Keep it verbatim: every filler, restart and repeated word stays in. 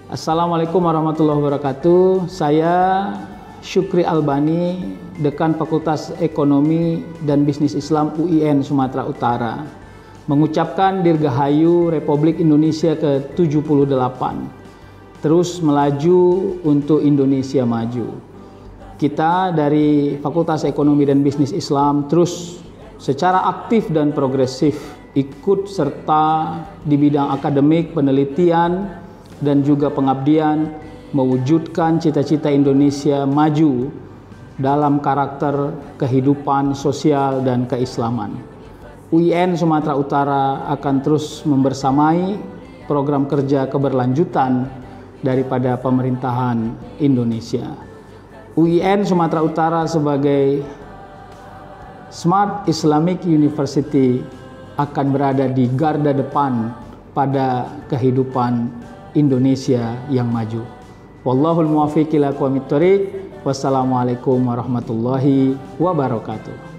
Assalamualaikum warahmatullahi wabarakatuh. Saya Syukri Albani, Dekan Fakultas Ekonomi dan Bisnis Islam U I N Sumatera Utara, mengucapkan Dirgahayu Republik Indonesia ke tujuh puluh delapan. Terus melaju untuk Indonesia maju. Kita dari Fakultas Ekonomi dan Bisnis Islam terus secara aktif dan progresif ikut serta di bidang akademik, penelitian, dan juga pengabdian mewujudkan cita-cita Indonesia maju dalam karakter kehidupan sosial dan keislaman. U I N Sumatera Utara akan terus membersamai program kerja keberlanjutan daripada pemerintahan Indonesia. U I N Sumatera Utara sebagai Smart Islamic University akan berada di garda depan pada kehidupan Indonesia yang maju. Wallahul muwaffiq ila aqwamit thoriq. Wassalamualaikum warahmatullahi wabarakatuh.